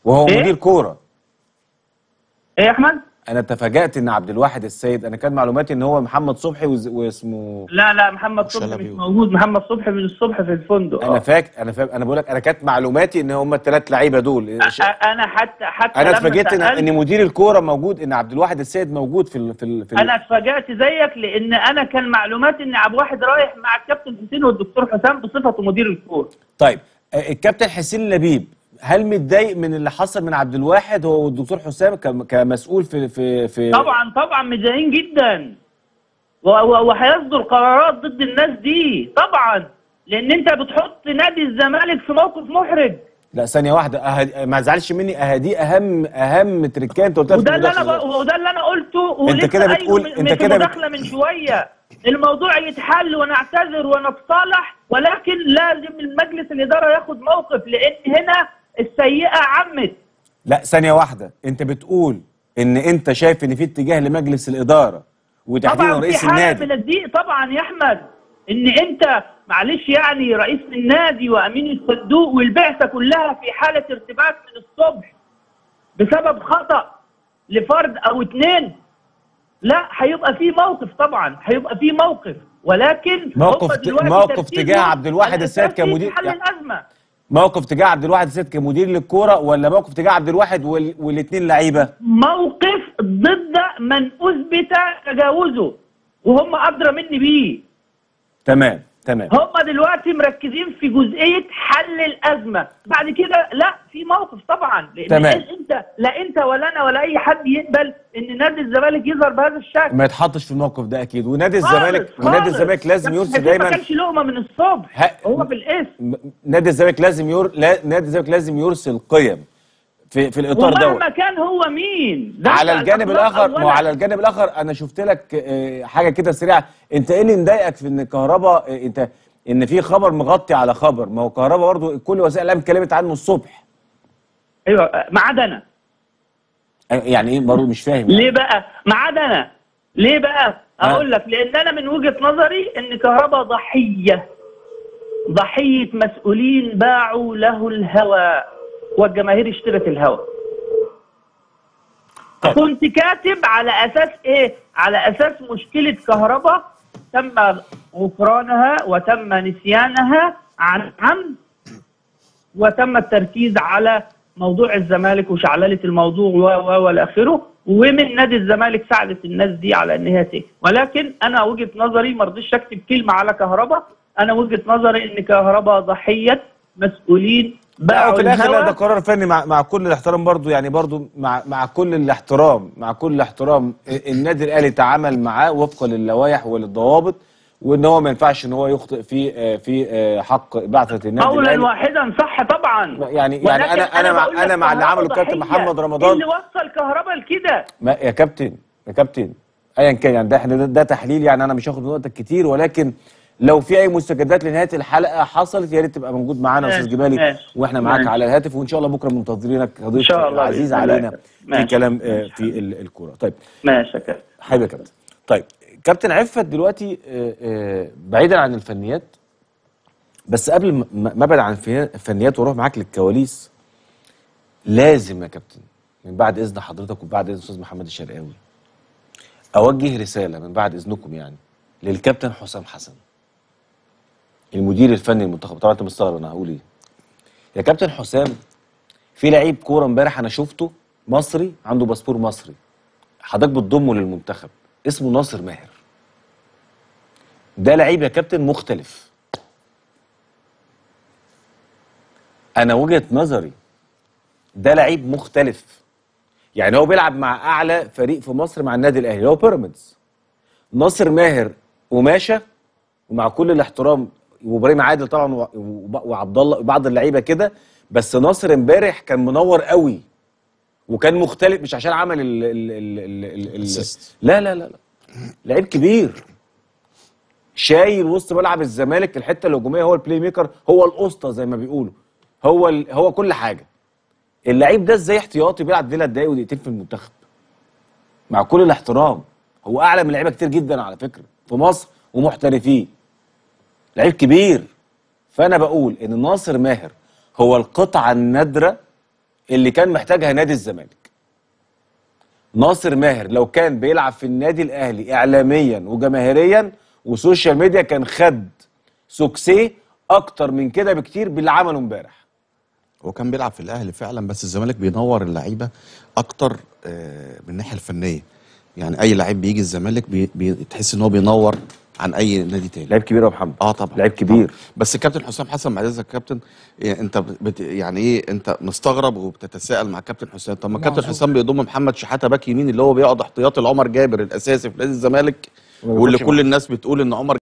وهو إيه؟ مدير كوره. ايه يا احمد؟ انا تفاجأت ان عبد الواحد السيد، انا كان معلوماتي ان هو محمد صبحي واسمه. لا محمد صبحي مش وشلبي موجود. محمد صبحي من الصبح في الفندق. انا بقول لك، انا كانت معلوماتي ان هم الثلاث لعيبه دول. انا حتى انا لما اتفاجئت سألت ان مدير الكوره موجود، ان عبد الواحد السيد موجود انا اتفاجأت زيك، لان انا كان معلوماتي ان عبد الواحد رايح مع الكابتن حسين والدكتور حسام بصفته مدير الكوره. طيب الكابتن حسين لبيب هل متضايق من اللي حصل من عبد الواحد هو والدكتور حسام كمسؤول في طبعا متضايقين جدا، وهيصدر قرارات ضد الناس دي طبعا، لان انت بتحط نادي الزمالك في موقف محرج. لا ثانيه واحده، ما زعلش مني، دي اهم تريكات انت قلتها. وده اللي انا قلته. انت كده بتقول انت كده مداخله من شويه. الموضوع يتحل ونعتذر ونتصالح، ولكن لازم المجلس الاداره ياخد موقف، لان هنا السيئه عمت. لا ثانيه واحده، انت بتقول ان انت شايف ان في اتجاه لمجلس الاداره وتحديدا رئيس النادي. طبعا في حاله من الضيق طبعا يا احمد، ان انت معلش يعني رئيس النادي وامين الصندوق والبعثه كلها في حاله ارتباك من الصبح بسبب خطا لفرد او اتنين. لا هيبقى في موقف، طبعا هيبقى في موقف، ولكن موقف تجاه عبد الواحد السيد كمدير حل الازمه. موقف تجاه عبد الواحد السيد كمدير للكوره، ولا موقف تجاه عبد الواحد والاثنين لعيبه؟ موقف ضد من اثبت تجاوزه، وهم ادرى مني بيه. تمام. هم دلوقتي مركزين في جزئيه حل الازمه، بعد كده لا في موقف طبعا، لان تمام. انت ولا انا ولا اي حد يقبل ان نادي الزمالك يظهر بهذا الشكل. ما يتحطش في الموقف ده اكيد، ونادي الزمالك لازم يرسل دايما. ما كانش لقمه من الصبح هو في الاسم. نادي الزمالك لازم يرسل قيم في الاطار ده، ومهما كان هو مين. على الجانب الاخر انا شفت لك حاجه كده سريعه. انت ايه اللي مضايقك في ان كهربا، ان في خبر مغطي على خبر؟ ما هو كهربا برضه كل وسائل الاعلام اتكلمت عنه الصبح. ايوه ما عدا انا. يعني ايه برضه؟ مش فاهم ليه بقى ما عدا انا؟ ليه بقى؟ اقول لك، لان انا من وجهه نظري ان كهربا ضحيه مسؤولين باعوا له الهوى، والجماهير اشترت الهوى. كنت كاتب على اساس ايه؟ على اساس مشكله كهربا تم غفرانها وتم نسيانها عن عمد، وتم التركيز على موضوع الزمالك وشعلله الموضوع والى اخره، ومن نادي الزمالك ساعدت الناس دي على ان هي تيجي. ولكن انا وجهه نظري ما رضيتش اكتب كلمه على كهربا. انا وجهه نظري ان كهربا ضحيه مسؤولين باعوا في الاخر. الهوى. ده قرار فني مع كل الاحترام برضو، يعني برضو مع كل الاحترام النادي الاهلي تعامل معاه وفقا للوائح وللضوابط، وان هو ما ينفعش ان هو يخطئ في حق بعثه النادي الاهلي. قولا واحدا صح طبعا. يعني انا مع اللي عمله الكابتن محمد رمضان. اللي وصل كهربا لكده يا كابتن ايا كان، يعني ده تحليل، يعني انا مش هاخد من وقتك كتير، ولكن لو في اي مستجدات لنهايه الحلقه حصلت يا ريت تبقى موجود معانا يا استاذ جبالي، واحنا معاك على الهاتف، وان شاء الله بكره منتظرينك كضيف عزيز علينا في كلام في الكوره. طيب ماشي يا كابتن. حبيبي يا كابتن. طيب كابتن عفت دلوقتي بعيدا عن الفنيات، بس قبل ما ابعد عن الفنيات واروح معاك للكواليس، لازم يا كابتن من بعد اذن حضرتك وبعد اذن الاستاذ محمد الشرقاوي اوجه رساله من بعد اذنكم يعني للكابتن حسام حسن المدير الفني للمنتخب. طبعا انت مستغرب انا هقول ايه. يا كابتن حسام، في لعيب كوره امبارح انا شفته مصري عنده باسبور مصري، حضرتك بتضمه للمنتخب، اسمه ناصر ماهر. ده لعيب يا كابتن مختلف. انا وجهة نظري ده لعيب مختلف، يعني هو بيلعب مع اعلى فريق في مصر مع النادي الاهلي اللي هو بيراميدز. ناصر ماهر قماشه، ومع كل الاحترام وابراهيم عادل طبعا وعبد الله وبعض اللعيبه كده، بس ناصر امبارح كان منور قوي وكان مختلف، مش عشان عمل لا لعيب كبير شايل وسط ملعب الزمالك الحته الهجوميه، هو البلاي ميكر، هو الاسطى زي ما بيقولوا، هو كل حاجه. اللعيب ده ازاي احتياطي بيلعب 3 دقايق ودقيقتين في المنتخب؟ مع كل الاحترام هو اعلى من لعيبه كتير جدا على فكره في مصر ومحترفين، لعيب كبير. فانا بقول ان ناصر ماهر هو القطعه النادره اللي كان محتاجها نادي الزمالك. ناصر ماهر لو كان بيلعب في النادي الاهلي اعلاميا وجماهيريا وسوشيال ميديا كان خد سوكسيه اكتر من كده بكتير باللي عمله امبارح. هو كان بيلعب في الاهلي فعلا، بس الزمالك بينور اللعيبه اكتر من الناحيه الفنيه. يعني اي لعيب بيجي الزمالك تحس ان هو بينور عن اي نادي تاني. لعيب كبير يا محمد. طبعا لعيب كبير. طبعا. بس الكابتن حسام حسن بعد اذنك يا كابتن، انت يعني ايه، انت مستغرب وبتتساءل مع كابتن حسام، طب ما كابتن حسام بيضم محمد شحاته باك يمين اللي هو بيقعد احتياطي لعمر جابر الاساسي في نادي الزمالك، واللي كل الناس بتقول ان عمر